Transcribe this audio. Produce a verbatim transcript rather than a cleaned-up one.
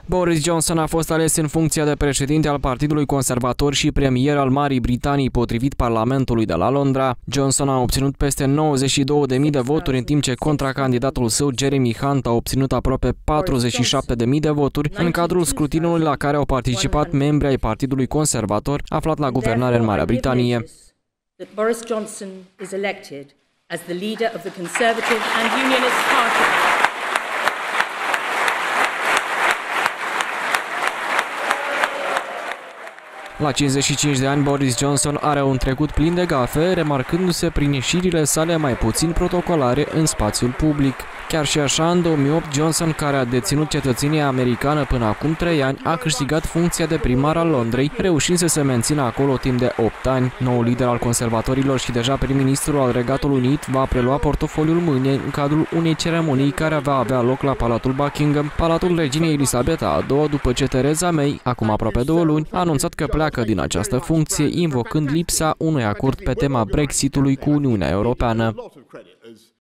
Boris Johnson a fost ales în funcția de președinte al Partidului Conservator și premier al Marii Britanii, potrivit Parlamentului de la Londra. Johnson a obținut peste nouăzeci și două de mii de voturi, în timp ce contracandidatul său, Jeremy Hunt, a obținut aproape patruzeci și șapte de mii de voturi în cadrul scrutinului la care au participat membri ai Partidului Conservator, aflat la guvernare în Marea Britanie. Boris Johnson is elected as the leader of the Conservative and Unionist Party. La cincizeci și cinci de ani, Boris Johnson are un trecut plin de gafe, remarcându-se prin ieșirile sale mai puțin protocolare în spațiul public. Chiar și așa, în două mii opt, Johnson, care a deținut cetățenia americană până acum trei ani, a câștigat funcția de primar al Londrei, reușind să se mențină acolo timp de opt ani. Noul lider al conservatorilor și deja prim-ministru al Regatului Unit va prelua portofoliul mâine în cadrul unei ceremonii care va avea loc la Palatul Buckingham, Palatul Reginei Elisabeta a doua, după ce Theresa May, acum aproape două luni, a anunțat că pleacă din această funcție, invocând lipsa unui acord pe tema Brexitului cu Uniunea Europeană.